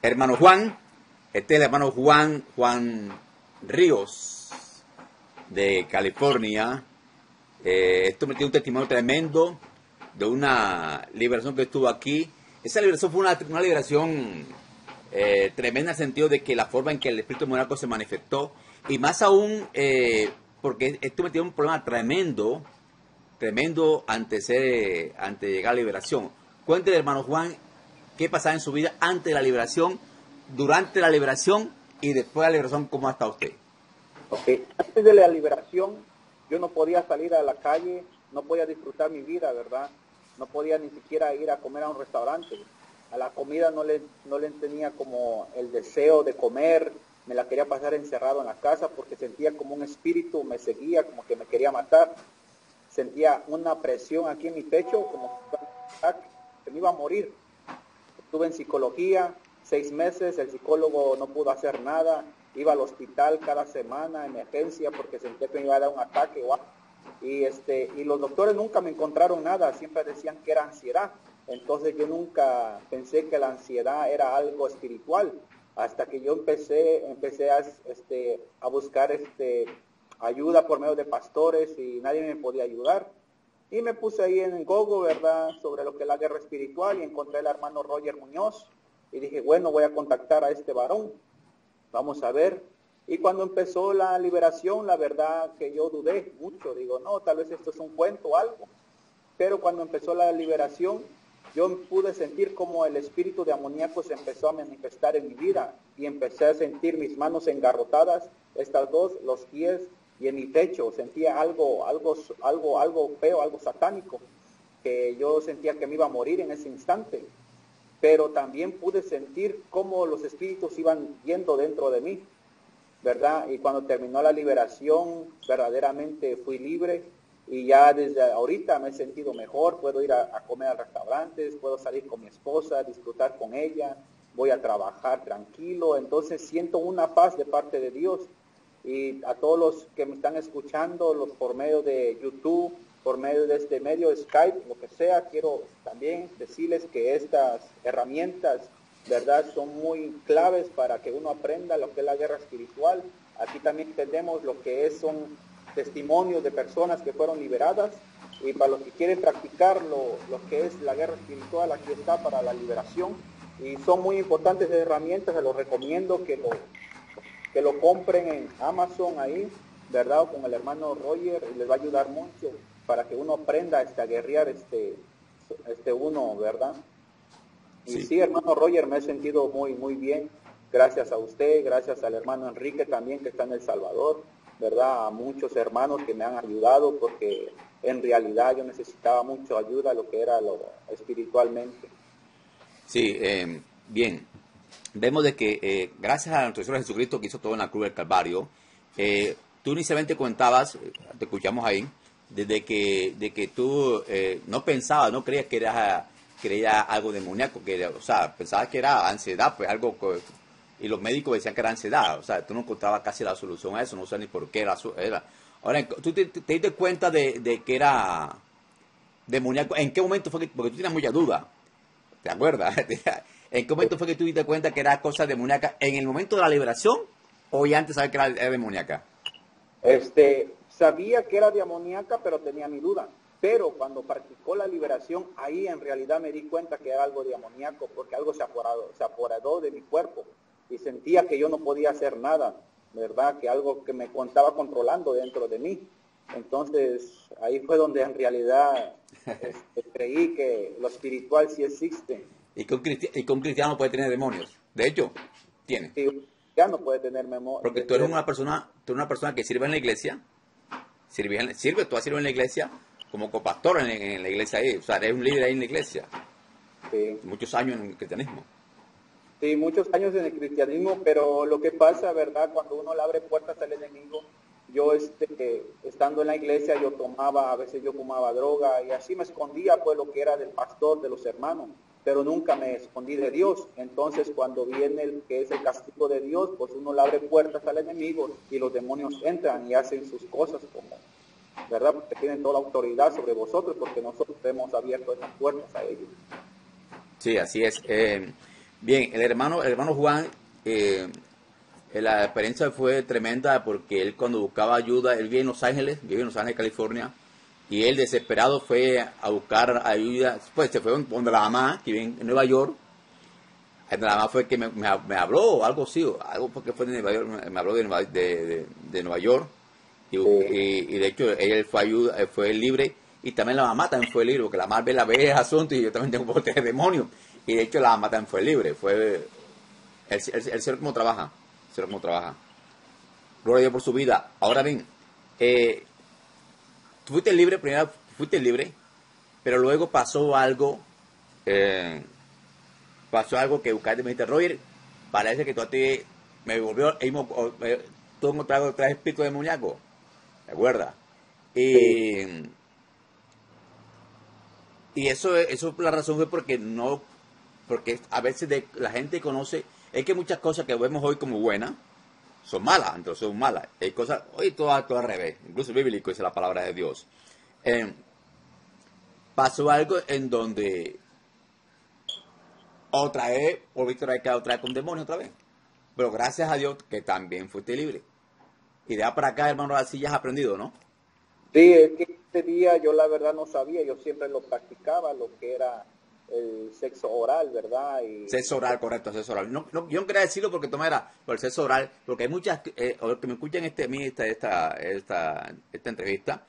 hermano Juan, este es el hermano Juan Ríos, de California. Esto me tiene un testimonio tremendo de una liberación que estuvo aquí. Esa liberación fue una liberación tremenda en el sentido de que la forma en que el espíritu demoníaco se manifestó, y más aún porque esto me tiene un problema tremendo antes de llegar a la liberación. Cuéntele, hermano Juan, qué pasaba en su vida antes de la liberación, durante la liberación y después de la liberación, ¿cómo está usted? Okay. Antes de la liberación, yo no podía salir a la calle, no podía disfrutar mi vida, ¿verdad? No podía ni siquiera ir a comer a un restaurante. A la comida no le tenía como el deseo de comer, me la quería pasar encerrado en la casa porque sentía como un espíritu me seguía, como que me quería matar. Sentía una presión aquí en mi pecho, como que me iba a morir. Estuve en psicología 6 meses, el psicólogo no pudo hacer nada, iba al hospital cada semana, emergencia, porque sentía que me iba a dar un ataque o algo. Y los doctores nunca me encontraron nada, siempre decían que era ansiedad. Entonces yo nunca pensé que la ansiedad era algo espiritual, hasta que yo empecé a buscar ayuda por medio de pastores y nadie me podía ayudar. Y me puse ahí en Google, ¿verdad?, sobre lo que es la guerra espiritual, y encontré al hermano Roger Muñoz y dije, bueno, voy a contactar a este varón, vamos a ver. Y cuando empezó la liberación, la verdad que yo dudé mucho, digo, no, tal vez esto es un cuento o algo. Pero cuando empezó la liberación, yo pude sentir como el espíritu de amoníaco se empezó a manifestar en mi vida y empecé a sentir mis manos engarrotadas, estas dos, los pies y en mi pecho. Sentía algo feo, algo satánico, que yo sentía que me iba a morir en ese instante. Pero también pude sentir cómo los espíritus iban yendo dentro de mí, ¿verdad? Y cuando terminó la liberación, verdaderamente fui libre. Y ya desde ahorita me he sentido mejor, puedo ir a comer a restaurantes, puedo salir con mi esposa, disfrutar con ella, voy a trabajar tranquilo, entonces siento una paz de parte de Dios. Y a todos los que me están escuchando, por medio de YouTube, por medio de este medio Skype, lo que sea, quiero también decirles que estas herramientas, ¿verdad?, son muy claves para que uno aprenda lo que es la guerra espiritual. Aquí también entendemos lo que son testimonios de personas que fueron liberadas, y para los que quieren practicar lo que es la guerra espiritual, aquí está para la liberación, y son muy importantes herramientas. Se los recomiendo que lo compren en Amazon ahí, ¿verdad?, o con el hermano Roger, y les va a ayudar mucho para que uno aprenda a guerrear uno, ¿verdad? Y sí, hermano Roger, me he sentido muy, muy bien, gracias a usted, gracias al hermano Enrique también, que está en El Salvador, ¿verdad?, a muchos hermanos que me han ayudado, porque en realidad yo necesitaba mucha ayuda, lo que era lo espiritualmente. Sí, bien. Vemos de que gracias a nuestro Señor Jesucristo, que hizo todo en la cruz del Calvario, tú inicialmente comentabas, te escuchamos ahí, de que tú no pensabas, no creías que era algo demoníaco, o sea, pensabas que era ansiedad, pues algo, y los médicos decían que era ansiedad, o sea, tú no encontrabas casi la solución a eso, no sabes ni por qué era. Ahora, ¿tú te diste cuenta de que era demoníaco? ¿En qué momento fue que, porque tú tienes mucha duda, ¿te acuerdas? ¿En qué momento fue que tú te diste cuenta que era cosa demoníaca? ¿En el momento de la liberación o ya antes sabes que era demoníaca? Sabía que era demoníaca, pero tenía mi duda. Pero cuando practicó la liberación, ahí en realidad me di cuenta que era algo demoníaco, porque algo se apoderó de mi cuerpo y sentía que yo no podía hacer nada, ¿verdad? Que algo que me estaba controlando dentro de mí. Entonces, ahí fue donde en realidad creí que lo espiritual sí existe. Y que un cristiano puede tener demonios. De hecho, tiene. Sí, un cristiano puede tener Porque tú eres una persona que sirve en la iglesia, tú has servido en la iglesia como copastor en la iglesia ahí, o sea, eres un líder ahí en la iglesia. Sí. Muchos años en el cristianismo. Sí, muchos años en el cristianismo, pero lo que pasa, ¿verdad?, cuando uno le abre puertas al enemigo, yo estando en la iglesia, a veces yo fumaba droga, y así me escondía pues lo que era del pastor, de los hermanos, pero nunca me escondí de Dios. Entonces cuando viene el que es el castigo de Dios, pues uno le abre puertas al enemigo y los demonios entran y hacen sus cosas, como, ¿verdad?, porque tienen toda la autoridad sobre vosotros, porque nosotros hemos abierto esas puertas a ellos. Sí, así es. Bien, el hermano Juan, la experiencia fue tremenda porque él cuando buscaba ayuda, él vive en Los Ángeles, California, y él desesperado fue a buscar ayuda, pues se fue donde la mamá, que vive en Nueva York. La mamá fue que me habló o algo así, o algo porque fue de Nueva York, me habló de Nueva York, Sí, y de hecho él fue ayuda, fue libre, y también la mamá también fue libre, porque la mamá ve el asunto y yo también tengo un bote de demonios, y de hecho la mamá también fue libre, fue el Señor como trabaja, el Señor como trabaja. Gloria a Dios por su vida. Ahora bien, eh, tú fuiste libre, primero fuiste libre, pero luego eh, pasó algo que buscaste y me dijiste, Roger, parece que tú a ti me volvió, tú encontraste tres espíritus demoníacos, ¿te acuerdas? sí, Y, y eso la razón fue porque no, porque a veces la gente conoce, es que muchas cosas que vemos hoy como buenas, son malas, entonces son malas. Hay cosas, hoy todo al revés, incluso bíblico dice la palabra de Dios. Eh, Pasó algo en donde otra vez volviste otra vez con demonios otra vez. Pero gracias a Dios que también fuiste libre. Y de ahí para acá, hermano, así ya has aprendido, ¿no? sí, es que ese día yo la verdad no sabía, yo siempre lo practicaba, lo que era el sexo oral, ¿verdad? Y Sexo oral, correcto, sexo oral. No, no, yo no quería decirlo porque toma era por el sexo oral, porque hay muchas, o los que me escuchan a mí esta entrevista,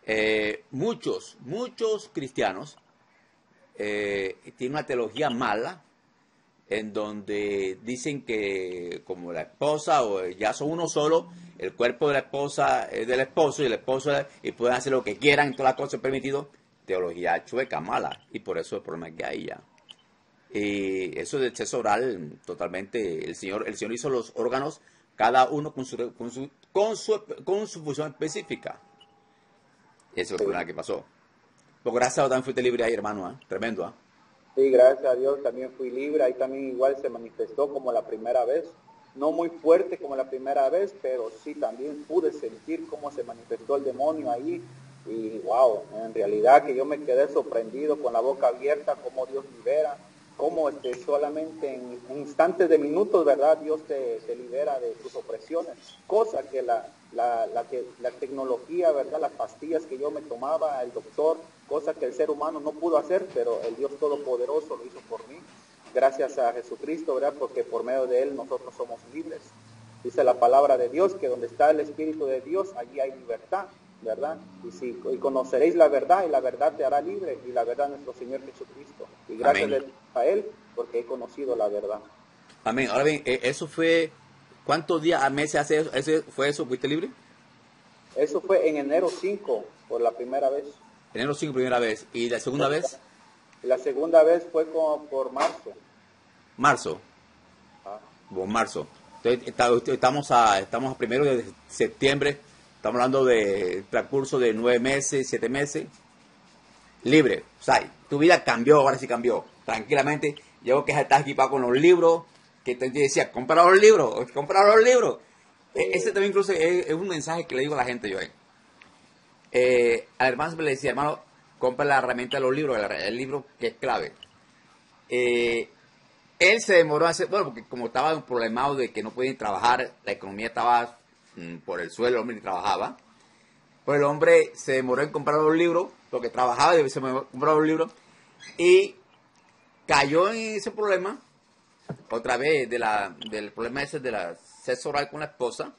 muchos cristianos tienen una teología mala en donde dicen que como la esposa o ya son uno solo, el cuerpo de la esposa es del esposo y el esposo y pueden hacer lo que quieran, todas las cosas permitido, teología chueca, mala, y por eso el problema que hay ya. Y eso de sexo oral, totalmente, el Señor hizo los órganos, cada uno con su función específica. Ese es el sí. problema que pasó. Pues gracias a Dios también fuiste libre ahí, hermano, ¿eh? Tremendo, ¿eh? Sí, gracias a Dios también fui libre, ahí también igual se manifestó como la primera vez, no muy fuerte como la primera vez, pero sí también pude sentir cómo se manifestó el demonio ahí y wow, en realidad que yo me quedé sorprendido con la boca abierta, cómo Dios libera, cómo solamente en instantes de minutos, ¿verdad? Dios te libera de tus opresiones, cosa que la tecnología, ¿verdad? Las pastillas que yo me tomaba, el doctor, cosa que el ser humano no pudo hacer, pero el Dios Todopoderoso lo hizo por mí. Gracias a Jesucristo, ¿verdad? Porque por medio de Él nosotros somos libres. Dice la palabra de Dios que donde está el Espíritu de Dios, allí hay libertad, ¿verdad? Y conoceréis la verdad y la verdad te hará libre y la verdad nuestro Señor Jesucristo. Y gracias Amén. a Él porque he conocido la verdad. Amén. Ahora bien, eso fue, ¿cuántos días a meses hace eso? ¿Fue eso? ¿Fuiste libre? Eso fue en enero 5 por la primera vez. Enero 5 primera vez. ¿Y la segunda vez? La segunda vez fue como por marzo. Marzo. Ah, Marzo. Entonces, estamos a primero de septiembre. Estamos hablando de transcurso de 9 meses, 7 meses. Libre. O sea, tu vida cambió, ahora sí cambió. Tranquilamente. Yo que estás equipado con los libros, que te decía, compra los libros, compra los libros. Ese también incluso es un mensaje que le digo a la gente yo. Al hermano siempre le decía, hermano, compra la herramienta de los libros, el libro que es clave. Eh, Él se demoró a hacer, bueno, porque como estaba problemado de que no podía trabajar, la economía estaba por el suelo, el hombre ni trabajaba. Pues el hombre se demoró en comprar los libros, porque trabajaba y se demoró en comprar los libros, y cayó en ese problema, otra vez, del problema ese de la sexo oral con la esposa,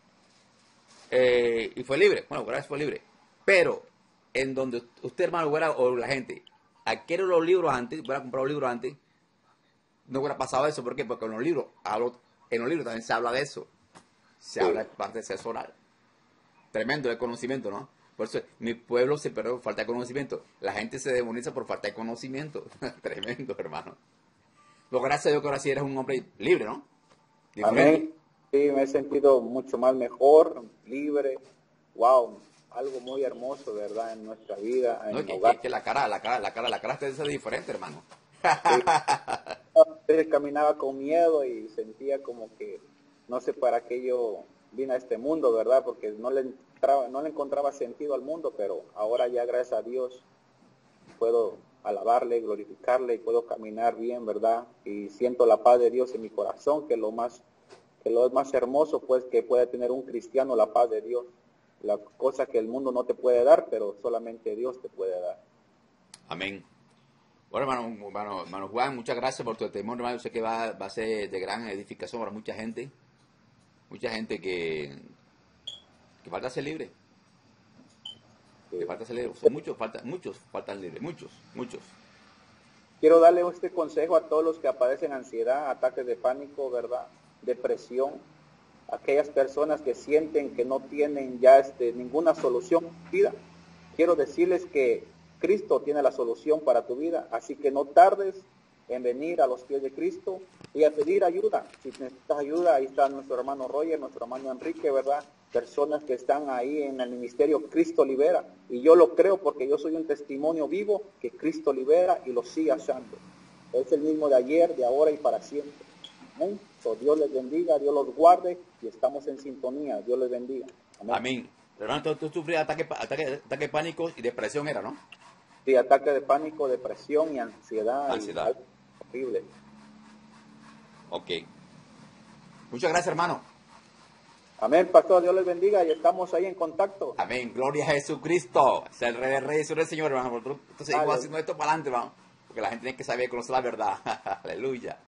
y fue libre. Bueno, gracias, fue libre. Pero, en donde usted, hermano, o la gente, adquiere los libros antes, hubiera comprado los libros antes, no hubiera pasado eso. ¿Por qué? Porque en los libros también se habla de eso. Se habla sí. de parte de sexo oral. Tremendo el conocimiento, ¿no? Por eso mi pueblo se perdió por falta de conocimiento. La gente se demoniza por falta de conocimiento. Tremendo, hermano. Pues gracias a Dios que ahora sí eres un hombre libre, ¿no? Diferente. Amén. Sí, me he sentido mucho más mejor, libre. Wow, algo muy hermoso, ¿verdad? En nuestra vida, No, en que, hogar. que, que la cara te dice diferente, hermano. Sí, a veces caminaba con miedo y sentía como que no sé para qué yo vine a este mundo, ¿verdad? Porque no le encontraba sentido al mundo, pero ahora ya gracias a Dios puedo alabarle, glorificarle y puedo caminar bien, ¿verdad? Y siento la paz de Dios en mi corazón, que lo más hermoso pues que puede tener un cristiano, la paz de Dios, la cosa que el mundo no te puede dar, pero solamente Dios te puede dar. Amén. Bueno, hermano Juan, muchas gracias por tu testimonio, hermano. Yo sé que va a ser de gran edificación para mucha gente que falta ser libre. Que falta ser libre. Son muchos faltan libres, muchos. Quiero darle este consejo a todos los que padecen ansiedad, ataques de pánico, ¿verdad? Depresión, aquellas personas que sienten que no tienen ya ninguna solución en su vida. Quiero decirles que Cristo tiene la solución para tu vida, así que no tardes en venir a los pies de Cristo y a pedir ayuda. Si necesitas ayuda, ahí está nuestro hermano Roger, nuestro hermano Enrique, ¿verdad? Personas que están ahí en el ministerio Cristo Libera, y yo lo creo porque yo soy un testimonio vivo que Cristo libera y lo sigue haciendo. Es el mismo de ayer, de ahora y para siempre. Amén. So, Dios les bendiga, Dios los guarde y estamos en sintonía. Dios les bendiga. Amén. Amén. Hermano, tú sufrías ataque de pánico y depresión, ¿era, no? Sí, ataque de pánico, depresión y ansiedad. Y algo horrible. Ok. Muchas gracias, hermano. Amén, pastor, Dios les bendiga y estamos ahí en contacto. Amén, gloria a Jesucristo. Es el Rey de Reyes, el Señor, hermano. Entonces seguimos haciendo esto para adelante, hermano. Porque la gente tiene que saber, conocer la verdad. Aleluya.